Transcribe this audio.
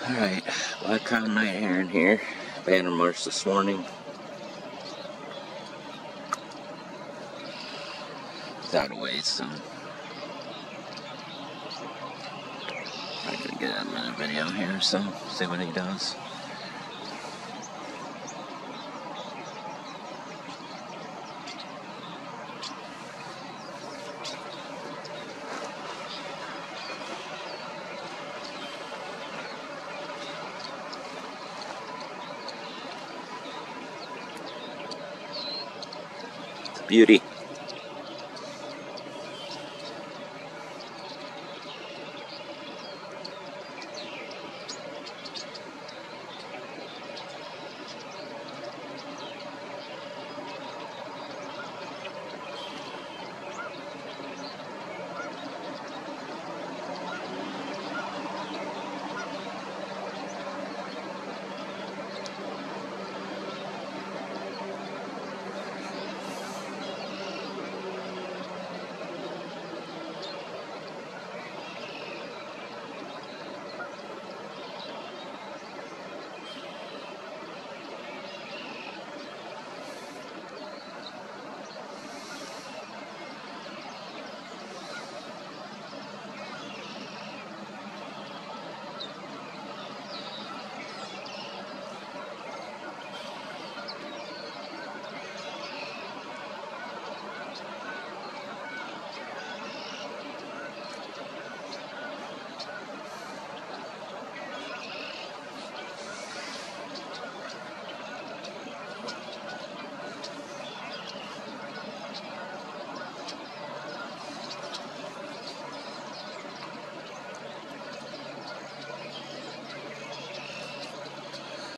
Alright, Black Crowned Night Heron here. Banner Marsh this morning. He's out of weight, so I'm gonna get him in a video here, so see what he does. Beauty.